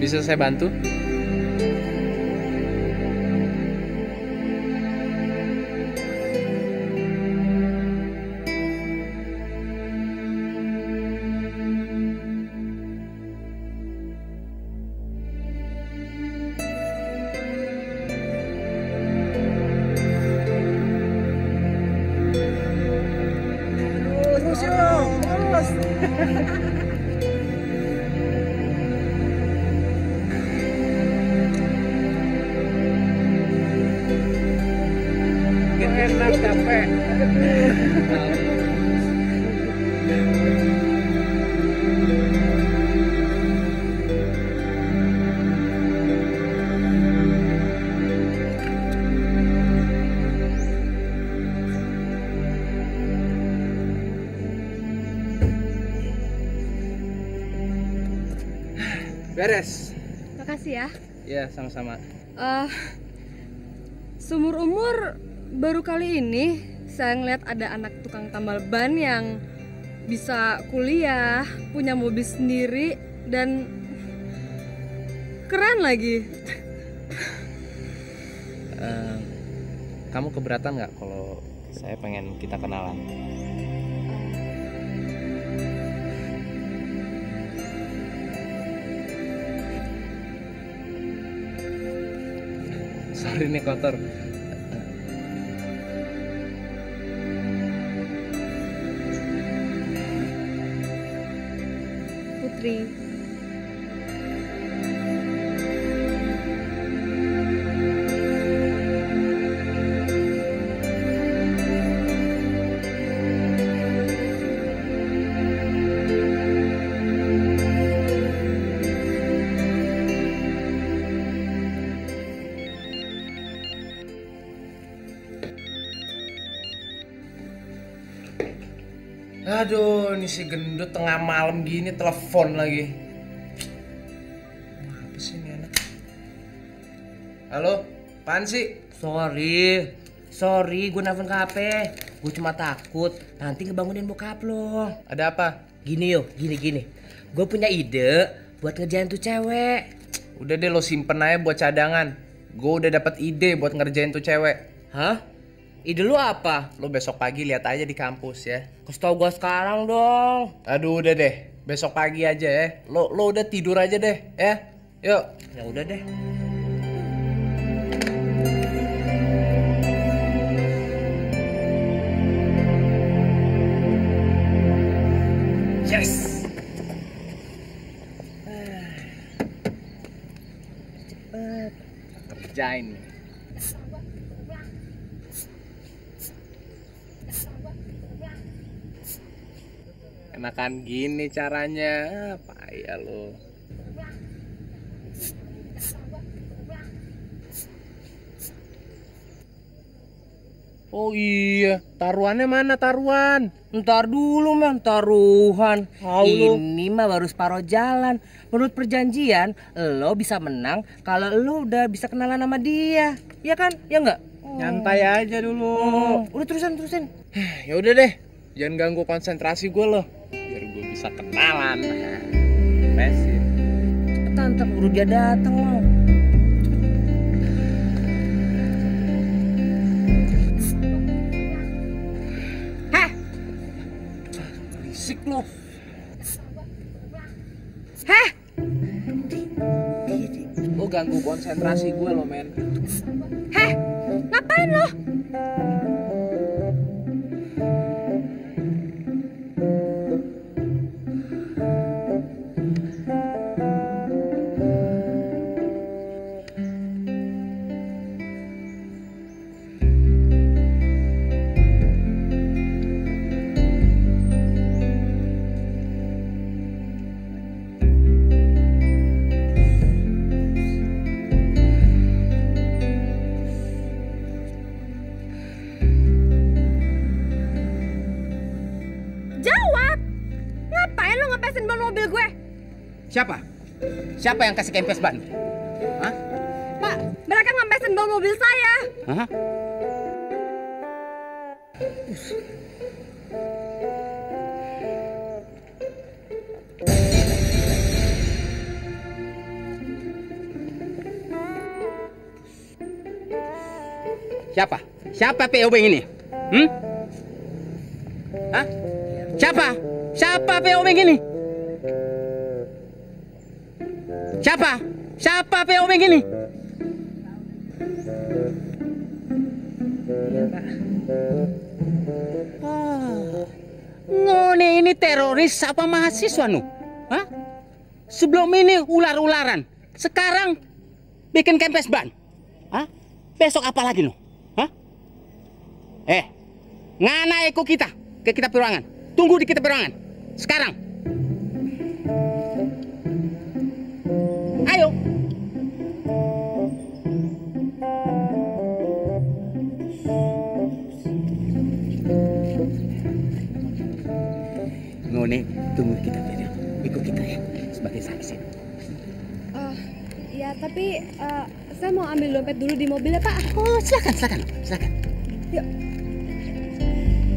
Bisa saya bantu? Terus dong, terus. Enak capek. Beres. Makasih ya. Ya, sama-sama. Seumur umur baru kali ini saya ngeliat ada anak tukang tambal ban yang bisa kuliah, punya mobil sendiri, dan keren lagi. Kamu keberatan nggak kalau saya pengen kita kenalan? Sorry nih kotor. Putri. Aduh, ini si gendut tengah malam gini telepon lagi. Apa sih ini anak? Halo, apaan sih? Sorry, gue nelfon ke HP. Gue cuma takut nanti ngebangunin bokap lo. Ada apa? Gini. Gue punya ide buat ngerjain tuh cewek. Udah deh lo simpen aja buat cadangan. Gue udah dapat ide buat ngerjain tuh cewek. Hah? Ide lu apa? Lo besok pagi lihat aja di kampus ya. Kasih tau gue sekarang dong. Aduh udah deh, besok pagi aja ya. Lo udah tidur aja deh ya. Yuk. Ya udah deh. Yes. Cepet. Kerjain nih. Enakan gini caranya. Payah lo. Oh iya, taruhannya mana taruhan? Ntar dulu man, taruhan. Tahu lu. Ini mah baru separuh jalan. Menurut perjanjian, lo bisa menang kalau lo udah bisa kenalan sama dia. Iya kan? Ya enggak? Nyantai aja dulu. Udah terusin. Ya udah deh, jangan ganggu konsentrasi gue loh. Biar gue bisa kenalan. Pesin. Cepetan, ntar buru dia datang lo. Berisik lo. Heh? Lo ganggu konsentrasi gue lo men. Heh, ngapain lo? Jawab! Ngapain lo ngepesin ban mobil gue? Siapa? Siapa yang kasih kempes ban? Hah? Pak, mereka ngepesin ban mobil saya. Hah? Siapa? Siapa PO Beng ini? Hah? Siapa? Siapa PO Beng ini? Siapa? Siapa PO Beng ini? Iya, Pak. Ngone ini teroris apa mahasiswa nu? Hah? Sebelum ini ular-ularan, sekarang bikin kempes ban. Hah? Besok apa lagi nu? Hah? Ngana ikut kita ke kita peruangan. Tunggu di kita peruangan. Sekarang. Ayo. Ngone, tunggu kita video. Ikut kita ya sebagai saksi. Ya tapi saya mau ambil dompet dulu di mobil ya Pak. Oh, silakan. Yuk.